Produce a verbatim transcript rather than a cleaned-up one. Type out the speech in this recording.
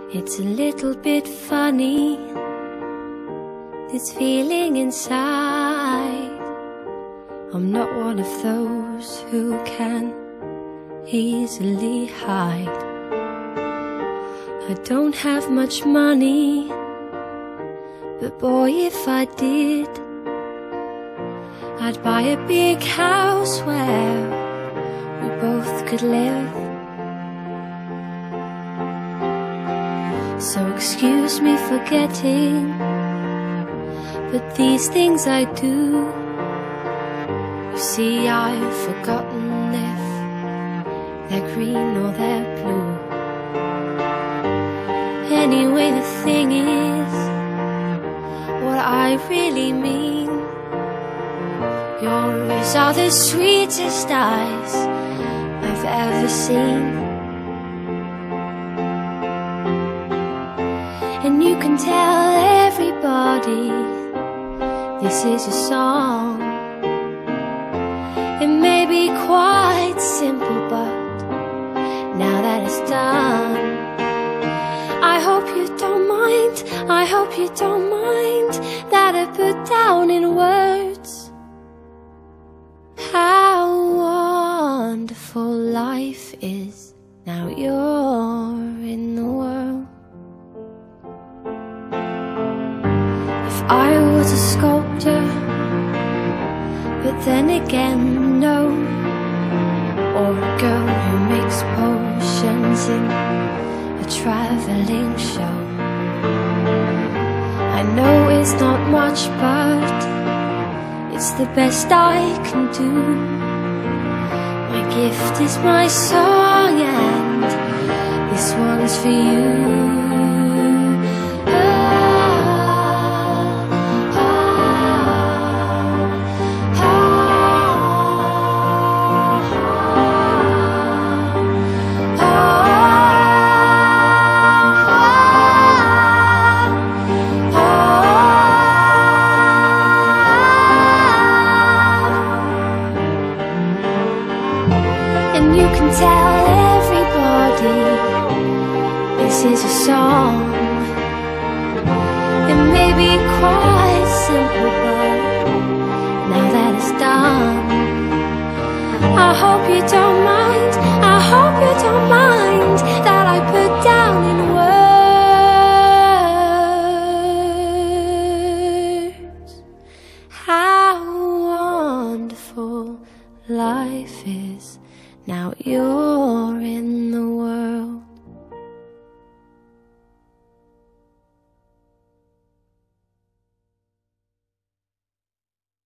It's a little bit funny, this feeling inside. I'm not one of those who can easily hide. I don't have much money, but boy, if I did, I'd buy a big house where we both could live. So excuse me for getting, but these things I do. You see, I've forgotten if they're green or they're blue. Anyway, the thing is, what I really mean, your eyes are the sweetest eyes I've ever seen. And you can tell everybody this is a song. It may be quite simple, but now that it's done, I hope you don't mind, I hope you don't mind that I put down in words how wonderful life is now you're in the world. If I was a sculptor, but then again no, or a girl who makes potions in a traveling show, I know it's not much, but it's the best I can do. My gift is my song, and this one's for you. And you can tell everybody this is a song. It may be quite simple, but now that it's done, I hope you don't mind, I hope you don't mind that I put down in words how wonderful life is now you're in the world.